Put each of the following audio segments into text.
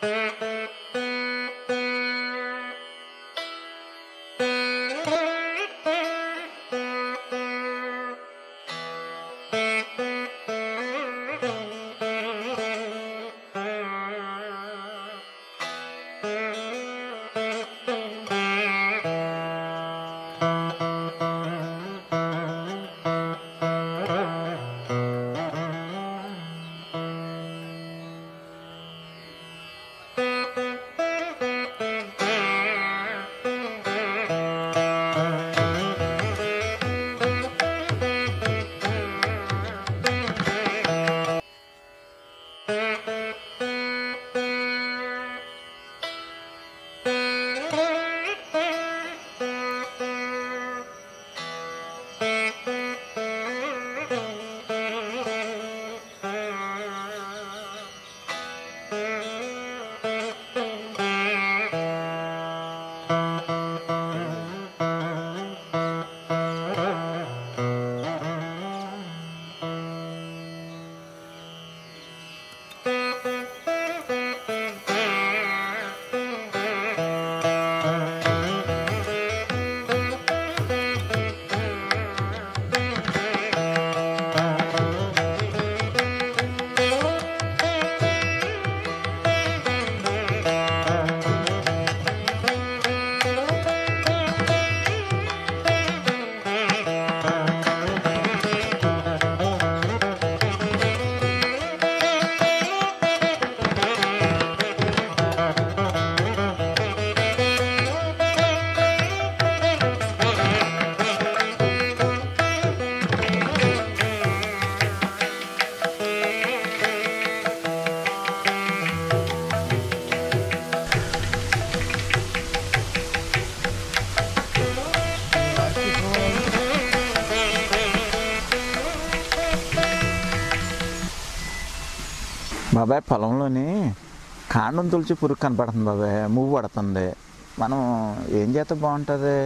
బాబాయ్ పొలంలోని కాండం తులిచి పురుగు కనపడుతుంది బాబాయ్, మువ్వు పడుతుంది. మనం ఏం చేస్తే బాగుంటుంది?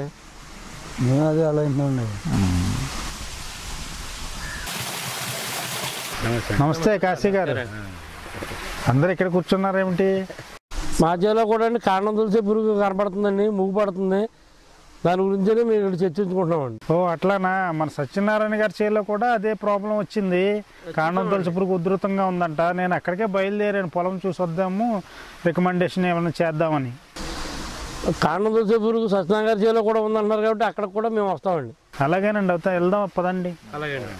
మేము అదే ఆలోచించండి. నమస్తే కాశీ గారు, అందరు ఇక్కడ కూర్చున్నారేమిటి? మా చేలో కూడా అండి కాండం తులిచే పురుగు కనపడుతుందండి, ముగ్గు పడుతుంది. దాని గురించే మేము ఇక్కడ చర్చించుకుంటున్నామండి. ఓ అట్లానా? మన సత్యనారాయణ గారి చేలో కూడా అదే ప్రాబ్లం వచ్చింది. కాండం తులసి పురుగు ఉధృతంగా ఉందంట. నేను అక్కడికే బయలుదేరాను, పొలం చూసి వద్దాము, రికమెండేషన్ ఏమైనా చేద్దామని. కాండం తులిచే పురుగు సత్యనారాయణ గారి చేలో కూడా ఉందంటున్నారు కాబట్టి అక్కడికి కూడా మేము వస్తామండి. అలాగేనండి, అవుతా వెళ్దాం పదండి. అలాగేనండి.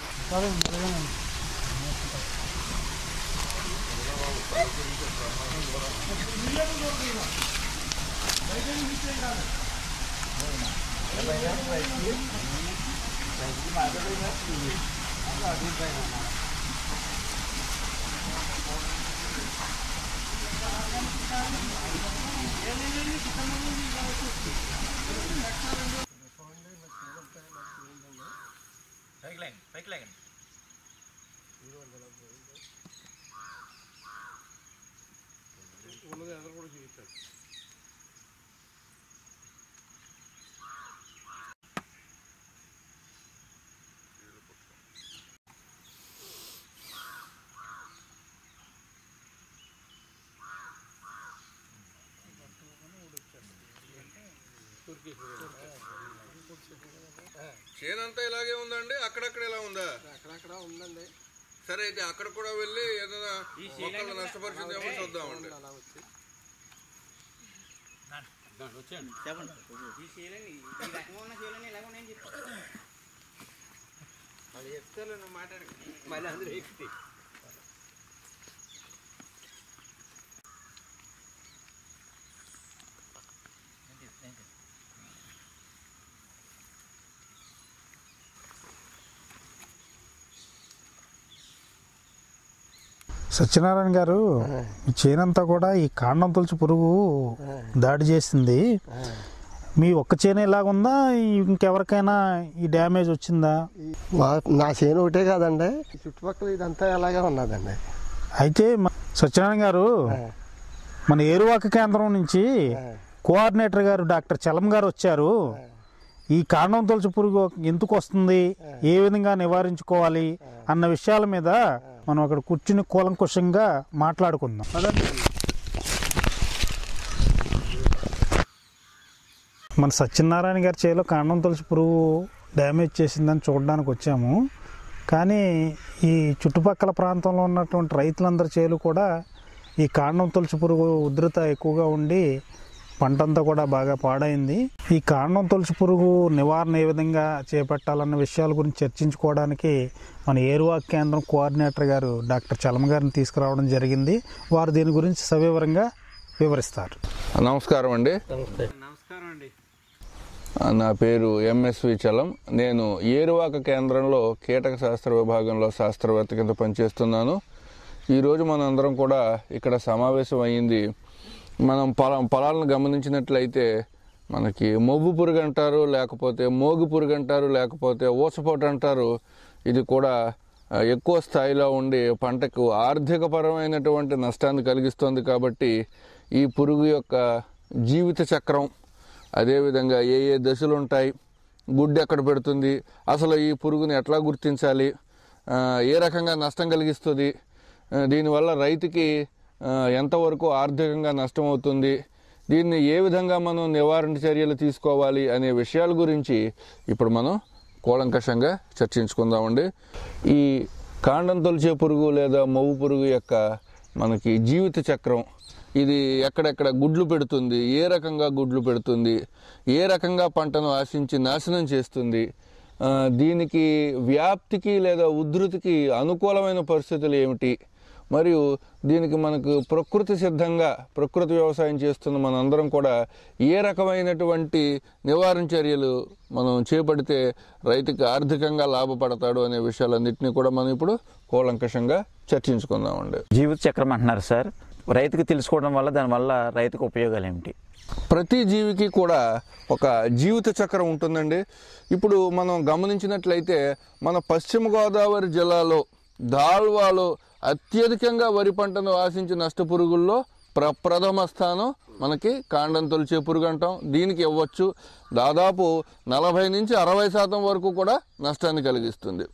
చేనంతా ఇలాగే ఉందండి? అక్కడక్కడ ఇలా ఉందా? అక్కడక్కడ ఉందండి. సరే, అయితే అక్కడ కూడా వెళ్ళి ఏదైనా మొక్కలు నష్టపరిచిందేమో చూద్దామండి. సత్యనారాయణ గారు, మీ చేనంతా కూడా ఈ కాండం తులసి పురుగు దాడి చేసింది. మీ ఒక్క చేను ఇలాగుందా, ఇంకెవరికైనా ఈ డ్యామేజ్ వచ్చిందా? నా చేను ఒకటే కాదండి, చుట్టుపక్కల ఇదంతా ఎలాగే ఉన్నదండి. అయితే సత్యనారాయణ గారు, మన ఏరువాక కేంద్రం నుంచి కోఆర్డినేటర్ గారు డాక్టర్ చలం గారు వచ్చారు. ఈ కాండం తులసి పురుగు ఎందుకు వస్తుంది, ఏ విధంగా నివారించుకోవాలి అన్న విషయాల మీద మనం అక్కడ కూర్చుని కూలంకుషంగా మాట్లాడుకుందాం. మన సత్యనారాయణ గారి చేలో కాండం తొలచి పురుగు డ్యామేజ్ చేసిందని చూడడానికి వచ్చాము. కానీ ఈ చుట్టుపక్కల ప్రాంతంలో ఉన్నటువంటి రైతులందరి చేలు కూడా ఈ కాండం తొలచి పురుగు ఉధృత ఎక్కువగా ఉండి పంటంతా కూడా బాగా పాడైంది. ఈ కాండం తొలచి పురుగు నివారణ ఏ విధంగా చేపట్టాలన్న విషయాల గురించి చర్చించుకోవడానికి మన ఏరువాక కేంద్రం కోఆర్డినేటర్ గారు డాక్టర్ చలం గారిని తీసుకురావడం జరిగింది. వారు దీని గురించి సవివరంగా వివరిస్తారు. నమస్కారం అండి. నా పేరు ఎంఎస్వి చలం. నేను ఏరువాక కేంద్రంలో కీటక శాస్త్ర విభాగంలో శాస్త్రవేత్త కింద పనిచేస్తున్నాను. ఈరోజు మన అందరం కూడా ఇక్కడ సమావేశం అయ్యింది. మనం పొలాలను గమనించినట్లయితే మనకి మొవ్వు పురుగు అంటారు, లేకపోతే మోగు పురుగు అంటారు, లేకపోతే ఊసపోటు అంటారు. ఇది కూడా ఎక్కువ స్థాయిలో ఉండి పంటకు ఆర్థికపరమైనటువంటి నష్టాన్ని కలిగిస్తుంది. కాబట్టి ఈ పురుగు యొక్క జీవిత చక్రం, అదేవిధంగా ఏ ఏ దశలు ఉంటాయి, గుడ్డు ఎక్కడ పెడుతుంది, అసలు ఈ పురుగుని ఎట్లా గుర్తించాలి, ఏ రకంగా నష్టం కలిగిస్తుంది, దీనివల్ల రైతుకి ఎంతవరకు ఆర్థికంగా నష్టం అవుతుంది, దీన్ని ఏ విధంగా మనం నివారణ చర్యలు తీసుకోవాలి అనే విషయాల గురించి ఇప్పుడు మనం కూలంకషంగా చర్చించుకుందామండి. ఈ కాండం తొలిచే పురుగు లేదా మొవ్వు పురుగు యొక్క మనకి జీవిత చక్రం, ఇది ఎక్కడెక్కడ గుడ్లు పెడుతుంది, ఏ రకంగా గుడ్లు పెడుతుంది, ఏ రకంగా పంటను ఆశించి నాశనం చేస్తుంది, దీనికి వ్యాప్తికి లేదా ఉధృతికి అనుకూలమైన పరిస్థితులు ఏమిటి, మరియు దీనికి మనకు ప్రకృతి సిద్ధంగా ప్రకృతి వ్యవసాయం చేస్తున్న మనందరం కూడా ఏ రకమైనటువంటి నివారణ చర్యలు మనం చేపడితే రైతుకి ఆర్థికంగా లాభపడతాడు అనే విషయాలన్నింటినీ కూడా మనం ఇప్పుడు కూలంకషంగా చర్చించుకుందామండి. జీవిత చక్రం అంటున్నారు సార్, రైతుకి తెలుసుకోవడం వల్ల దానివల్ల రైతుకు ఉపయోగాలు ఏమిటి? ప్రతి జీవికి కూడా ఒక జీవిత చక్రం ఉంటుందండి. ఇప్పుడు మనం గమనించినట్లయితే మన పశ్చిమ గోదావరి జిల్లాలో దాల్వాలో అత్యధికంగా వరి పంటను ఆశించి నష్టపురుగుల్లో ప్రథమ స్థానం మనకి కాండం తొలిచే పురుగు అంటాం. దీనికి ఇవ్వచ్చు దాదాపు 40 నుంచి 60% వరకు కూడా నష్టాన్ని కలిగిస్తుంది.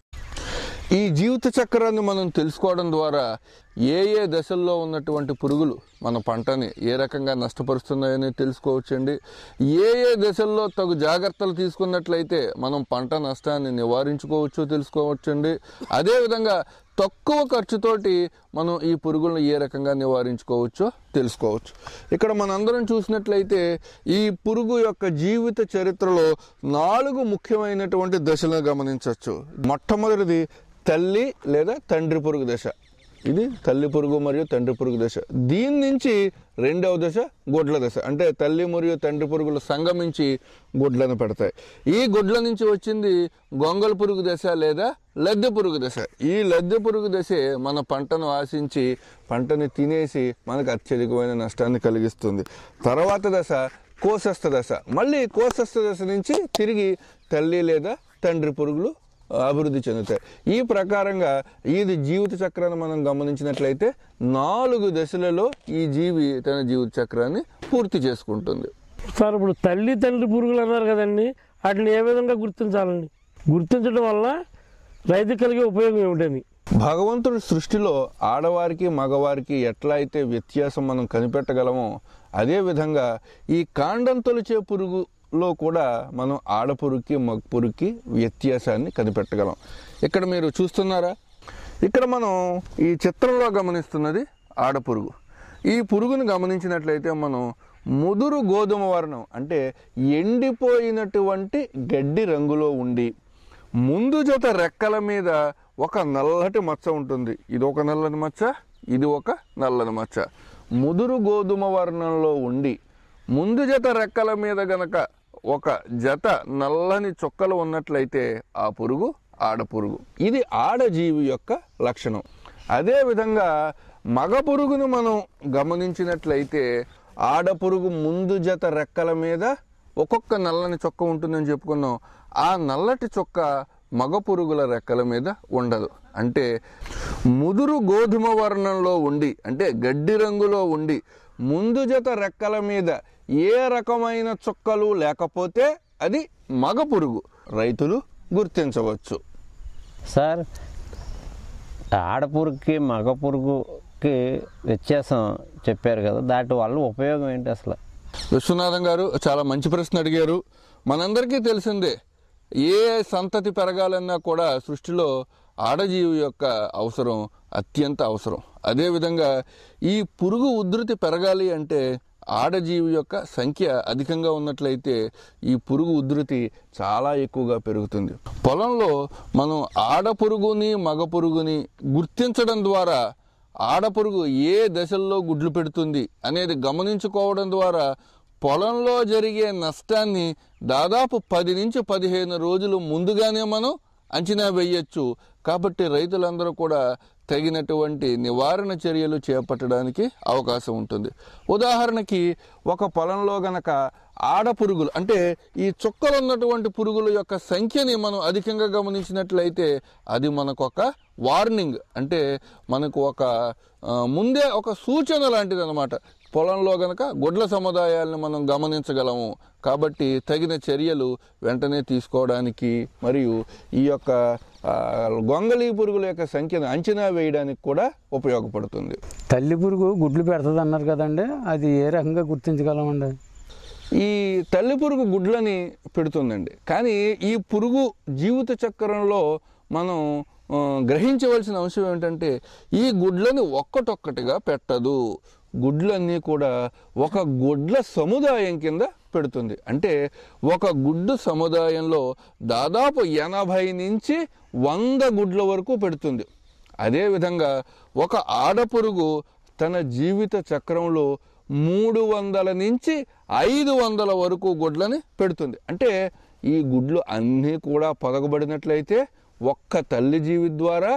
ఈ జీవిత చక్రాన్ని మనం తెలుసుకోవడం ద్వారా ఏ ఏ దశల్లో ఉన్నటువంటి పురుగులు మన పంటని ఏ రకంగా నష్టపరుస్తున్నాయని తెలుసుకోవచ్చండి. ఏ ఏ దశల్లో తగు జాగ్రత్తలు తీసుకున్నట్లయితే మనం పంట నష్టాన్ని నివారించుకోవచ్చు తెలుసుకోవచ్చండి. అదేవిధంగా తక్కువ ఖర్చుతోటి మనం ఈ పురుగులను ఏ రకంగా నివారించుకోవచ్చో తెలుసుకోవచ్చు. ఇక్కడ మనందరం చూసినట్లయితే ఈ పురుగు యొక్క జీవిత చరిత్రలో 4 ముఖ్యమైనటువంటి దశలను గమనించవచ్చు. మొట్టమొదటిది తల్లి లేదా తండ్రి పురుగు దశ. ఇది తల్లి పురుగు మరియు తండ్రి పురుగు దశ. దీని నుంచి రెండవ దశ గుడ్ల దశ. అంటే తల్లి మరియు తండ్రి పురుగులు సంగమించి గుడ్లను పెడతాయి. ఈ గుడ్ల నుంచి వచ్చింది గొంగళ పురుగు దశ లేదా లద్దె పురుగు దశ. ఈ లద్దె పురుగు దశే మన పంటను ఆశించి పంటని తినేసి మనకు అత్యధికమైన నష్టాన్ని కలిగిస్తుంది. తర్వాత దశ కోశస్థ దశ. మళ్ళీ కోశస్థ దశ నుంచి తిరిగి తల్లి లేదా తండ్రి పురుగులు అభివృద్ధి చెందుతాయి. ఈ ప్రకారంగా ఇది జీవిత చక్రాన్ని మనం గమనించినట్లయితే 4 దశలలో ఈ జీవి తన జీవిత చక్రాన్ని పూర్తి చేసుకుంటుంది. సార్ ఇప్పుడు తల్లి తండ్రి పురుగులు అన్నారు కదండి, వాటిని ఏ విధంగా గుర్తించాలండి? గుర్తించడం వల్ల రైతు కలిగే ఉపయోగం ఏమిటని? భగవంతుడి సృష్టిలో ఆడవారికి మగవారికి ఎట్లా అయితే వ్యత్యాసం మనం కనిపెట్టగలమో అదేవిధంగా ఈ కాండం తొలిచే పురుగులో కూడా మనం ఆడపురుగుకి మగ పురుగుకి వ్యత్యాసాన్ని కనిపెట్టగలం. ఇక్కడ మీరు చూస్తున్నారా, ఇక్కడ మనం ఈ చిత్రంలో గమనిస్తున్నది ఆడపురుగు. ఈ పురుగును గమనించినట్లయితే మనం ముదురు గోధుమ వర్ణం అంటే ఎండిపోయినటువంటి గడ్డి రంగులో ఉండి ముందు జత రెక్కల మీద ఒక నల్లటి మచ్చ ఉంటుంది. ఇది ఒక నల్లని మచ్చ, ఇది ఒక నల్లని మచ్చ. ముదురు గోధుమ వర్ణంలో ఉండి ముందు జత రెక్కల మీద గనక ఒక జత నల్లని చుక్కలు ఉన్నట్లయితే ఆ పురుగు ఆడపురుగు. ఇది ఆడజీవి యొక్క లక్షణం. అదేవిధంగా మగ పురుగును మనం గమనించినట్లయితే ఆడపురుగు ముందు జత రెక్కల మీద ఒక్కొక్క నల్లని చొక్క ఉంటుందని చెప్పుకున్నాం. ఆ నల్లటి చొక్క మగ పురుగుల రెక్కల మీద ఉండదు. అంటే ముదురు గోధుమ వర్ణంలో ఉండి అంటే గడ్డి రంగులో ఉండి ముందు జత రెక్కల మీద ఏ రకమైన చుక్కలు లేకపోతే అది మగ పురుగు. రైతులు గుర్తించవచ్చు. సార్, ఆడపురుగుకి మగ పురుగుకి వ్యత్యాసం చెప్పారు కదా, దాటి వల్ల ఉపయోగం ఏంటి అసలు? విశ్వనాథం గారు చాలా మంచి ప్రశ్న అడిగారు. మనందరికీ తెలిసిందే, ఏ సంతతి పెరగాలన్నా కూడా సృష్టిలో ఆడజీవి యొక్క అవసరం అత్యంత అవసరం. అదేవిధంగా ఈ పురుగు ఉధృతి పెరగాలి అంటే ఆడజీవి యొక్క సంఖ్య అధికంగా ఉన్నట్లయితే ఈ పురుగు ఉధృతి చాలా ఎక్కువగా పెరుగుతుంది. పొలంలో మనం ఆడపురుగుని మగ పురుగుని గుర్తించడం ద్వారా ఆడపురుగు ఏ దశల్లో గుడ్లు పెడుతుంది అనేది గమనించుకోవడం ద్వారా పొలంలో జరిగే నష్టాన్ని దాదాపు 10 నుంచి 15 రోజులు ముందుగానే మనం అంచనా వేయచ్చు. కాబట్టి రైతులందరూ కూడా తగినటువంటి నివారణ చర్యలు చేపట్టడానికి అవకాశం ఉంటుంది. ఉదాహరణకి ఒక పొలంలో గనక ఆడపురుగులు అంటే ఈ చుక్కలు ఉన్నటువంటి పురుగుల యొక్క సంఖ్యని మనం అధికంగా గమనించినట్లయితే అది మనకు ఒక వార్నింగ్, అంటే మనకు ఒక ముందే ఒక సూచన లాంటిది అన్నమాట. పొలంలో గనక గుడ్ల సముదాయాలను మనం గమనించగలము. కాబట్టి తగిన చర్యలు వెంటనే తీసుకోవడానికి మరియు ఈ యొక్క గొంగళీ పురుగుల యొక్క సంఖ్యను అంచనా వేయడానికి కూడా ఉపయోగపడుతుంది. తల్లి పురుగు గుడ్లు పెడుతుంది అన్నారు కదండి, అది ఏ రకంగా గుర్తించగలమండి? ఈ తల్లి పురుగు గుడ్లని పెడుతుందండి, కానీ ఈ పురుగు జీవిత చక్రంలో మనం గ్రహించవలసిన అంశం ఏమిటంటే ఈ గుడ్లని ఒక్కటొక్కటిగా పెట్టదు. గుడ్లన్నీ కూడా ఒక గుడ్ల సముదాయం కింద పెడుతుంది. అంటే ఒక గుడ్డు సముదాయంలో దాదాపు 80 నుంచి 100 గుడ్ల వరకు పెడుతుంది. అదేవిధంగా ఒక ఆడపురుగు తన జీవిత చక్రంలో 300 నుంచి 500 వరకు గుడ్లని పెడుతుంది. అంటే ఈ గుడ్లు అన్నీ కూడా పొదగబడినట్లయితే ఒక్క తల్లి జీవి ద్వారా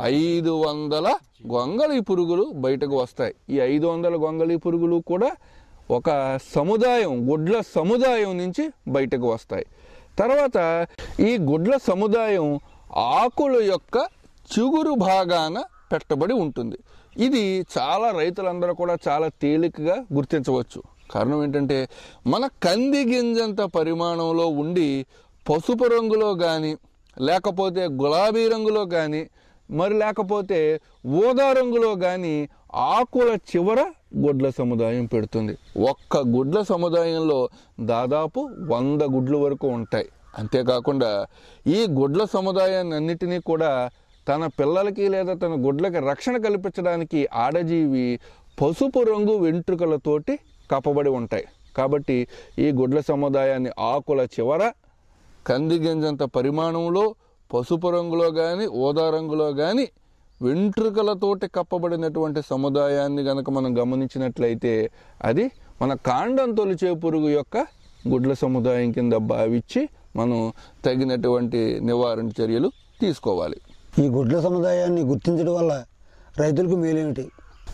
500 గొంగళి పురుగులు బయటకు వస్తాయి. ఈ 500 గొంగళి పురుగులు కూడా ఒక సముదాయం, గుడ్ల సముదాయం నుంచి బయటకు వస్తాయి. తర్వాత ఈ గుడ్ల సముదాయం ఆకుల యొక్క చిగురు భాగాన పెట్టబడి ఉంటుంది. ఇది చాలా రైతులందరూ కూడా చాలా తేలికగా గుర్తించవచ్చు. కారణం ఏంటంటే మన కంది గింజంత పరిమాణంలో ఉండి పసుపు రంగులో కానీ లేకపోతే గులాబీ రంగులో కానీ మరి లేకపోతే ఊదా రంగులో కానీ ఆకుల చివర గుడ్ల సముదాయం పెడుతుంది. ఒక్క గుడ్ల సముదాయంలో దాదాపు 100 గుడ్ల వరకు ఉంటాయి. అంతేకాకుండా ఈ గుడ్ల సముదాయాన్ని అన్నిటినీ కూడా తన పిల్లలకి లేదా తన గుడ్లకి రక్షణ కల్పించడానికి ఆడజీవి పసుపు రంగు వెంట్రుకలతోటి కప్పబడి ఉంటాయి. కాబట్టి ఈ గుడ్ల సముదాయాన్ని ఆకుల చివర కంది గింజంత పరిమాణంలో పసుపు రంగులో కానీ ఊదా రంగులో కానీ వెంట్రుకలతోటి కప్పబడినటువంటి సముదాయాన్ని గనక మనం గమనించినట్లయితే అది మన కాండం తొలిచే పురుగు యొక్క గుడ్ల సముదాయం కింద భావించి మనం తగినటువంటి నివారణ చర్యలు తీసుకోవాలి. ఈ గుడ్ల సముదాయాన్ని గుర్తించడం వల్ల రైతులకు మేలేమిటి?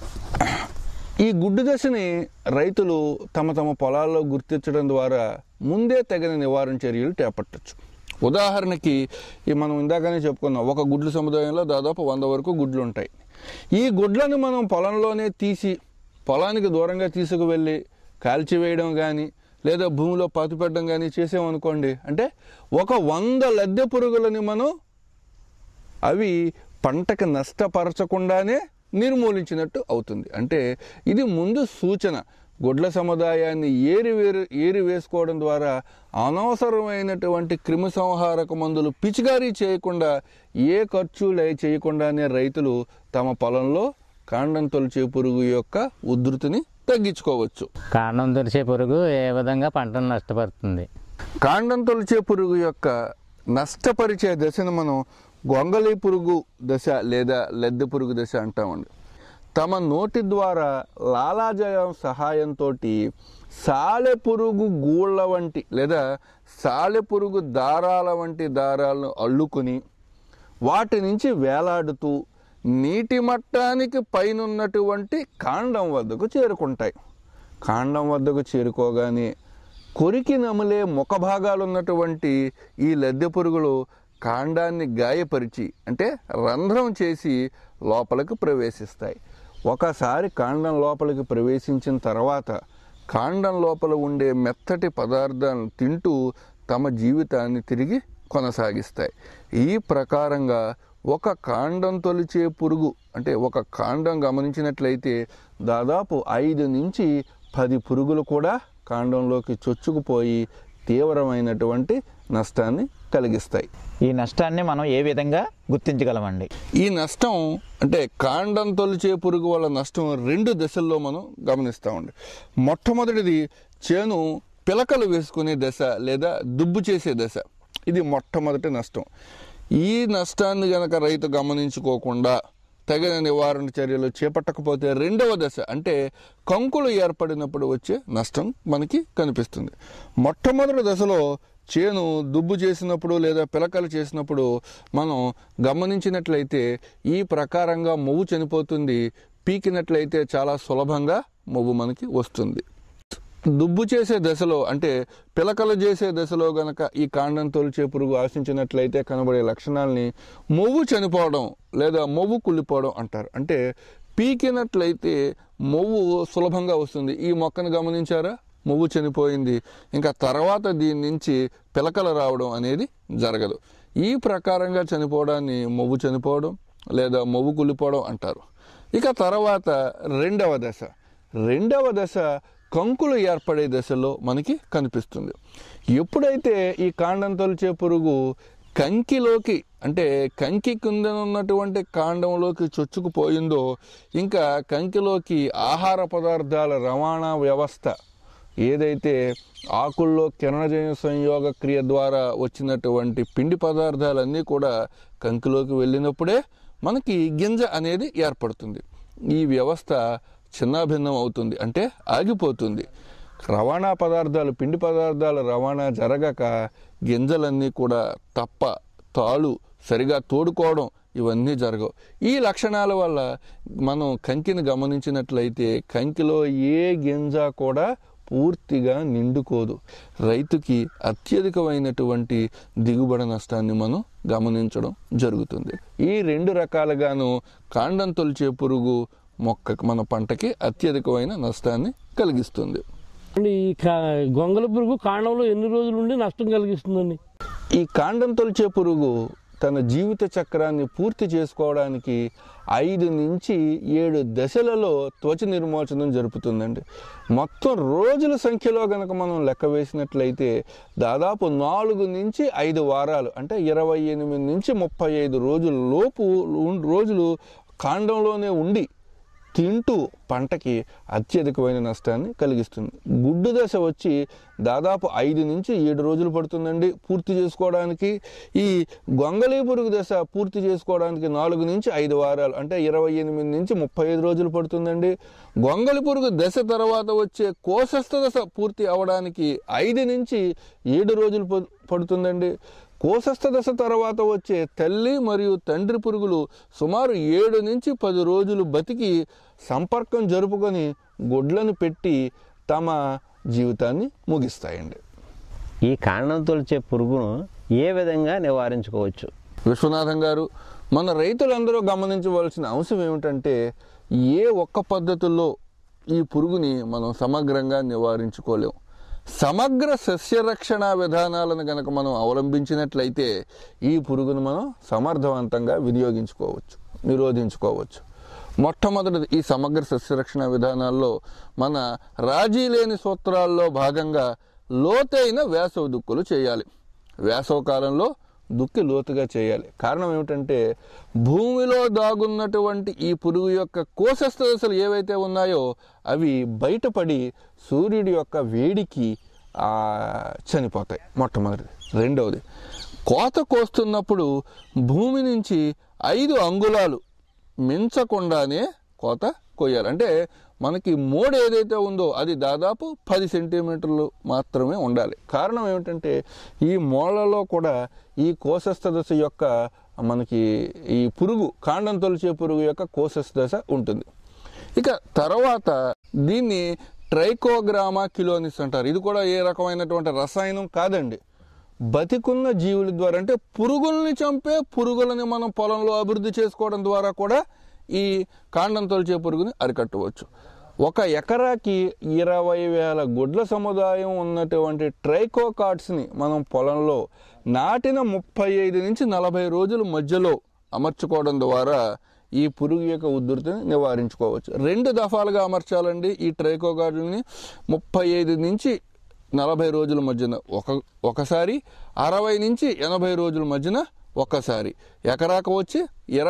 ఈ గుడ్డు దశని రైతులు తమ తమ పొలాల్లో గుర్తించడం ద్వారా ముందే తగిన నివారణ చర్యలు చేపట్టచ్చు. ఉదాహరణకి మనం ఇందాకనే చెప్పుకున్నాం, ఒక గుడ్ల సముదాయంలో దాదాపు 100 వరకు గుడ్లు ఉంటాయి. ఈ గుడ్లను మనం పొలంలోనే తీసి పొలానికి దూరంగా తీసుకువెళ్ళి కాల్చివేయడం కానీ లేదా భూమిలో పాతిపెట్టడం కానీ చేసామనుకోండి, అంటే ఒక 100 లద్దె పురుగులని మనం అవి పంటకు నష్టపరచకుండానే నిర్మూలించినట్టు అవుతుంది. అంటే ఇది ముందు సూచన. గుడ్ల సముదాయాన్ని ఏరి వేసుకోవడం ద్వారా అనవసరమైనటువంటి క్రిమి సంహారక మందులు పిచికారీ చేయకుండా ఏ ఖర్చు చేయకుండానే రైతులు తమ పొలంలో కాండం తొలిచే పురుగు యొక్క ఉధృతిని తగ్గించుకోవచ్చు. కాండం తొలిచే పురుగు ఏ విధంగా పంటను నష్టపరుస్తుంది? కాండం తొలిచే పురుగు యొక్క నష్టపరిచే దశను మనం గొంగళి పురుగు దశ లేదా లద్దె పురుగు దశ అంటామండి. తమ నోటి ద్వారా లాలాజలం సహాయంతో సాలెపురుగు గూళ్ళ వంటి లేదా సాలెపురుగు దారాల వంటి దారాలను అల్లుకుని వాటి నుంచి వేలాడుతూ నీటి మట్టానికి పైనున్నటువంటి కాండం వద్దకు చేరుకుంటాయి. కాండం వద్దకు చేరుకోగానే కొరికి నమిలే ముఖ భాగాలు ఉన్నటువంటి ఈ లద్దె పురుగులు కాండాన్ని గాయపరిచి అంటే రంధ్రం చేసి లోపలికి ప్రవేశిస్తాయి. ఒకసారి కాండం లోపలికి ప్రవేశించిన తర్వాత కాండం లోపల ఉండే మెత్తటి పదార్థాలను తింటూ తమ జీవితాన్ని తిరిగి కొనసాగిస్తాయి. ఈ ప్రకారంగా ఒక కాండం తొలిచే పురుగు అంటే ఒక కాండం గమనించినట్లయితే దాదాపు 5 నుంచి 10 పురుగులు కూడా కాండంలోకి చొచ్చుకుపోయి తీవ్రమైనటువంటి నష్టాన్ని కలిగిస్తాయి. ఈ నష్టాన్ని మనం ఏ విధంగా గుర్తించగలమండి? ఈ నష్టం అంటే కాండం తొలిచే పురుగు వల్ల నష్టం 2 దశల్లో మనం గమనిస్తామండి. మొట్టమొదటిది చేను పిలకలు వేసుకునే దశ లేదా దుబ్బు చేసే దశ. ఇది మొట్టమొదటి నష్టం. ఈ నష్టాన్ని గనక రైతు గమనించుకోకుండా తగిన నివారణ చర్యలు చేపట్టకపోతే 2వ దశ అంటే కంకులు ఏర్పడినప్పుడు వచ్చే నష్టం మనకి కనిపిస్తుంది. మొట్టమొదటి దశలో చేను దుబ్బు చేసినప్పుడు లేదా పిలకలు చేసినప్పుడు మనం గమనించినట్లయితే ఈ ప్రకారంగా మొవ్వు చనిపోతుంది. పీకినట్లయితే చాలా సులభంగా మొవ్వు మనకి వస్తుంది. దుబ్బు చేసే దశలో అంటే పిలకలు చేసే దశలో గనక ఈ కాండం తొలిచే పురుగు ఆశించినట్లయితే కనబడే లక్షణాలని మొవ్వు చనిపోవడం లేదా మొవ్వు కుళ్ళిపోవడం అంటారు. అంటే పీకినట్లయితే మొవ్వు సులభంగా వస్తుంది. ఈ మొక్కను గమనించారా? మొవ్వు చనిపోయింది. ఇంకా తర్వాత దీని నుంచి పిలకలు రావడం అనేది జరగదు. ఈ ప్రకారంగా చనిపోవడాన్ని మొవ్వు చనిపోవడం లేదా మొవ్వు కుళ్ళిపోవడం అంటారు. ఇక తర్వాత రెండవ దశ కంకులు ఏర్పడే దశలో మనకి కనిపిస్తుంది. ఎప్పుడైతే ఈ కాండం తొలిచే పురుగు కంకిలోకి అంటే కంకి కింద ఉన్నటువంటి కాండంలోకి చొచ్చుకుపోయిందో ఇంకా కంకిలోకి ఆహార పదార్థాల రవాణా వ్యవస్థ ఏదైతే ఆకుల్లో కిరణజన్య సంయోగ క్రియ ద్వారా వచ్చినటువంటి పిండి పదార్థాలన్నీ కూడా కంకిలోకి వెళ్ళినప్పుడే మనకి గింజ అనేది ఏర్పడుతుంది. ఈ వ్యవస్థ చిన్నాభిన్నం అవుతుంది, అంటే ఆగిపోతుంది. రవాణా పదార్థాలు పిండి పదార్థాల రవాణా జరగక గింజలన్నీ కూడా తాళు సరిగా తోడుకోవడం ఇవన్నీ జరగవు. ఈ లక్షణాల వల్ల మనం కంకిని గమనించినట్లయితే కంకిలో ఏ గింజ కూడా పూర్తిగా నిండుకోదు. రైతుకి అత్యధికమైనటువంటి దిగుబడి నష్టాన్ని మనం గమనించడం జరుగుతుంది. ఈ 2 రకాలుగాను కాండం తొలిచే పురుగు మొక్కకి మన పంటకి అత్యధికమైన నష్టాన్ని కలిగిస్తుంది. ఈ గొంగళ పురుగు కాండంలో ఎన్ని రోజులు ఉండి నష్టం కలిగిస్తుందండి? ఈ కాండం తొలిచే పురుగు తన జీవిత చక్రాన్ని పూర్తి చేసుకోవడానికి 5 నుంచి 7 దశలలో త్వచ నిర్మోచనం జరుపుతుందండి. మొత్తం రోజుల సంఖ్యలో గనక మనం లెక్క వేసినట్లయితే దాదాపు 4 నుంచి 5 వారాలు అంటే 28 నుంచి 35 రోజుల లోపు రోజులు కాండంలోనే ఉండి తింటూ పంటకి అత్యధికమైన నష్టాన్ని కలిగిస్తుంది. గుడ్డు దశ వచ్చి దాదాపు 5 నుంచి 7 రోజులు పడుతుందండి పూర్తి చేసుకోవడానికి. ఈ గొంగళి పురుగు దశ పూర్తి చేసుకోవడానికి 4 నుంచి 5 వారాలు అంటే 28 నుంచి 35 రోజులు పడుతుందండి. గొంగళి పురుగు దశ తర్వాత వచ్చే కోశస్థ దశ పూర్తి అవడానికి 5 నుంచి 7 రోజులు పడుతుందండి. కోశస్థ దశ తర్వాత వచ్చే తల్లి మరియు తండ్రి పురుగులు సుమారు 7 నుంచి 10 రోజులు బతికి సంపర్కం జరుపుకొని గుడ్లను పెట్టి తమ జీవితాన్ని ముగిస్తాయండి. ఈ కాండం తొలిచే పురుగును ఏ విధంగా నివారించుకోవచ్చు? విశ్వనాథం గారు, మన రైతులందరూ గమనించవలసిన అంశం ఏమిటంటే ఏ ఒక్క పద్ధతుల్లో ఈ పురుగుని మనం సమగ్రంగా నివారించుకోలేము. సమగ్ర సస్యరక్షణ విధానాలను కనుక మనం అవలంబించినట్లయితే ఈ పురుగును మనం సమర్థవంతంగా నిరోధించుకోవచ్చు. మొట్టమొదటిది ఈ సమగ్ర సస్యరక్షణ విధానాల్లో మన రాజీ లేని సూత్రాల్లో భాగంగా లోతైన వేసవి దుక్కులు చేయాలి. వేసవ కాలంలో దుక్కి లోతుగా చేయాలి. కారణం ఏమిటంటే భూమిలో దాగున్నటువంటి ఈ పురుగు యొక్క కోశస్థ దశలు ఏవైతే ఉన్నాయో అవి బయటపడి సూర్యుడి యొక్క వేడికి చనిపోతాయి. మొట్టమొదటిది. రెండవది, కోత కోస్తున్నప్పుడు భూమి నుంచి 5 అంగుళాలు మించకుండానే కోత కొయ్యాలి. అంటే మనకి మోడ్ ఏదైతే ఉందో అది దాదాపు 10 సెంటీమీటర్లు మాత్రమే ఉండాలి. కారణం ఏమిటంటే ఈ మోళ్లలో కూడా ఈ కోశస్థ దశ యొక్క మనకి ఈ పురుగు కాండం తొలిచే పురుగు యొక్క కోశస్థ దశ ఉంటుంది. ఇక తర్వాత దీన్ని ట్రైకోగ్రామా కిలోనిస్ అంటారు. ఇది కూడా ఏ రకమైనటువంటి రసాయనం కాదండి. బతికున్న జీవుల ద్వారా అంటే పురుగుల్ని చంపే పురుగులని మనం పొలంలో అభివృద్ధి చేసుకోవడం ద్వారా కూడా ఈ కాండం తొలిచే పురుగుని అరికట్టవచ్చు. 1 ఎకరాకి 20,000 గుడ్ల సముదాయం ఉన్నటువంటి ట్రైకోకాట్స్ని మనం పొలంలో నాటిన 35 నుంచి 40 రోజుల మధ్యలో అమర్చుకోవడం ద్వారా ఈ పురుగు యొక్క ఉధృతిని నివారించుకోవచ్చు. 2 దఫాలుగా అమర్చాలండి ఈ ట్రైకోగార్డుని. 35 నుంచి 40 రోజుల మధ్యన ఒకసారి, 60 నుంచి 80 రోజుల మధ్యన ఒక్కసారి. ఎకరాకు వచ్చి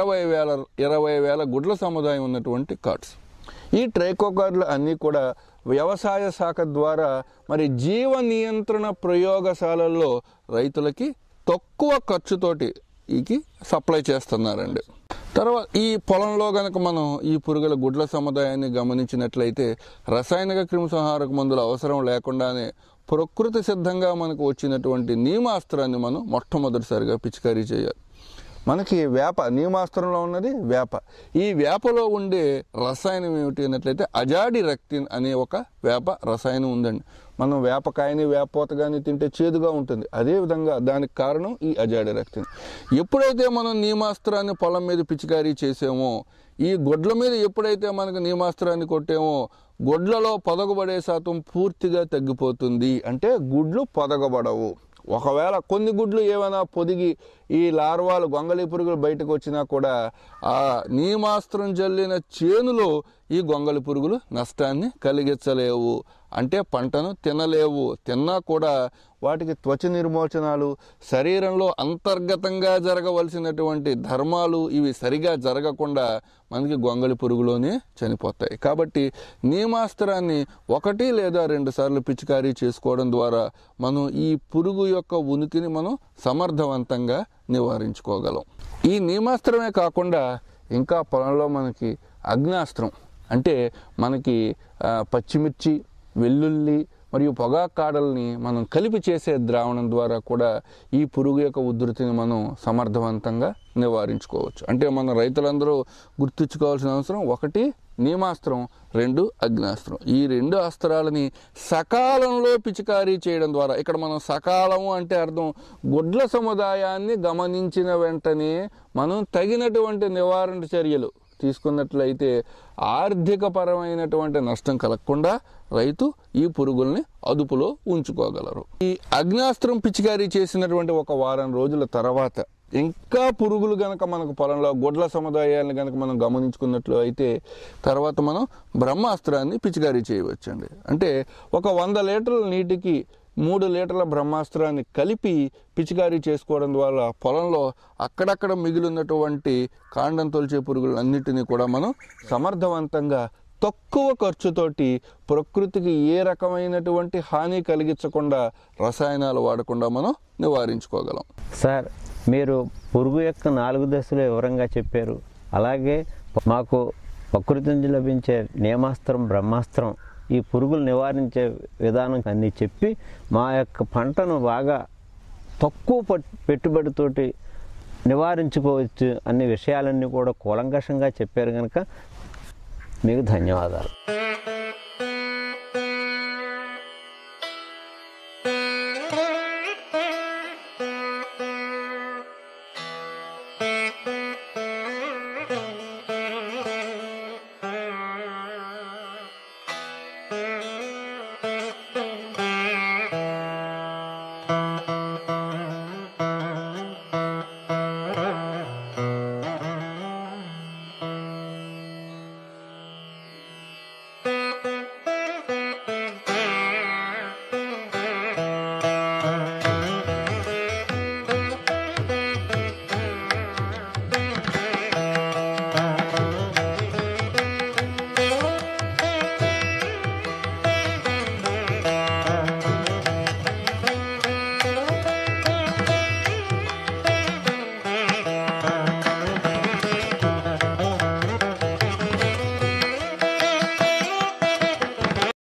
20,000 గుడ్ల సముదాయం ఉన్నటువంటి కార్డ్స్. ఈ ట్రైకోగార్డులు అన్నీ కూడా వ్యవసాయ శాఖ ద్వారా మరి జీవ నియంత్రణ ప్రయోగశాలల్లో రైతులకి తక్కువ ఖర్చుతోటి ఈకి సప్లై చేస్తున్నారండి. తర్వాత ఈ పొలంలో కనుక మనం ఈ పురుగుల గుడ్ల సముదాయాన్ని గమనించినట్లయితే రసాయనిక క్రిమిసంహారక మందుల అవసరం లేకుండానే ప్రకృతి సిద్ధంగా మనకు వచ్చినటువంటి నీమాస్త్రాన్ని మనం మొట్టమొదటిసారిగా పిచికారీ చేయాలి. మనకి నీమాస్త్రంలో ఉన్నది వేప. ఈ వేపలో ఉండే రసాయనం ఏమిటి అన్నట్లయితే అజాడిరెక్టిన్ అనే ఒక వేప రసాయనం ఉందండి. మనం వేపకాయని వేపపోత కానీ తింటే చేదుగా ఉంటుంది. అదేవిధంగా దానికి కారణం ఈ అజాడిరెక్టిన్. ఎప్పుడైతే మనం నీమాస్త్రాన్ని పొలం మీద పిచికారీ చేసామో, ఈ గుడ్ల మీద ఎప్పుడైతే మనకు నీమాస్త్రాన్ని కొట్టామో గుడ్లలో పొదగబడే శాతం పూర్తిగా తగ్గిపోతుంది. అంటే గుడ్లు పొదగబడవు. ఒకవేళ కొన్ని గుడ్లు ఏమైనా పొదిగి ఈ లార్వాలు గొంగళి పురుగులు బయటకు వచ్చినా కూడా ఆ నీమాస్త్రం జల్లిన చేనులో ఈ గొంగళి పురుగులు నష్టాన్ని కలిగించలేవు. అంటే పంటను తినలేవు. తిన్నా కూడా వాటికి త్వచ నిర్మోచనాలు, శరీరంలో అంతర్గతంగా జరగవలసినటువంటి ధర్మాలు ఇవి సరిగా జరగకుండా మనకి గొంగళి పురుగులోనే చనిపోతాయి. కాబట్టి నీమాస్త్రాన్ని 1 లేదా 2 సార్లు పిచికారీ చేసుకోవడం ద్వారా మనం ఈ పురుగు యొక్క ఉనికిని మనం సమర్థవంతంగా నివారించుకోగలం. ఈ నీమాస్త్రమే కాకుండా ఇంకా పొలంలో మనకి అగ్నాస్త్రం అంటే మనకి పచ్చిమిర్చి, వెల్లుల్లి మరియు పొగాకు కాడల్ని మనం కలిపి చేసే ద్రావణం ద్వారా కూడా ఈ పురుగు యొక్క ఉధృతిని మనం సమర్థవంతంగా నివారించుకోవచ్చు. అంటే మన రైతులందరూ గుర్తుంచుకోవాల్సిన అవసరం 1 నీమాస్త్రం, 2 అగ్నాస్త్రం. ఈ 2 అస్త్రాలని సకాలంలో పిచికారీ చేయడం ద్వారా, ఇక్కడ మనం సకాలము అంటే అర్థం గుడ్ల సముదాయాన్ని గమనించిన వెంటనే మనం తగినటువంటి నివారణ చర్యలు తీసుకున్నట్లయితే ఆర్థిక పరమైనటువంటి నష్టం కలగకుండా రైతు ఈ పురుగుల్ని అదుపులో ఉంచుకోగలరు. ఈ అగ్నాస్త్రం పిచికారీ చేసినటువంటి 1 వారం రోజుల తర్వాత ఇంకా పురుగులు గనక మనకు పొలంలో గుడ్ల సముదాయాన్ని గనక మనం గమనించుకున్నట్లు అయితే తర్వాత మనం బ్రహ్మాస్త్రాన్ని పిచికారీ చేయవచ్చండి. అంటే 100 లీటర్ల నీటికి 3 లీటర్ల బ్రహ్మాస్త్రాన్ని కలిపి పిచికారీ చేసుకోవడం ద్వారా పొలంలో అక్కడక్కడ మిగిలినటువంటి కాండం తొలిచే పురుగులన్నిటినీ కూడా మనం సమర్థవంతంగా తక్కువ ఖర్చుతోటి ప్రకృతికి ఏ రకమైనటువంటి హాని కలిగించకుండా రసాయనాలు వాడకుండా మనం నివారించుకోగలం. సార్, మీరు పురుగు యొక్క 4 దశలు వివరంగా చెప్పారు. అలాగే మాకు ప్రకృతి నుంచి లభించే నేమాస్త్రం, బ్రహ్మాస్త్రం, ఈ పురుగులు నివారించే విధానం అన్నీ చెప్పి మా యొక్క పంటను బాగా తక్కువ పెట్టుబడితోటి నివారించుకోవచ్చు అనే విషయాలన్నీ కూడా కూలంకషంగా చెప్పారు కనుక మీకు ధన్యవాదాలు.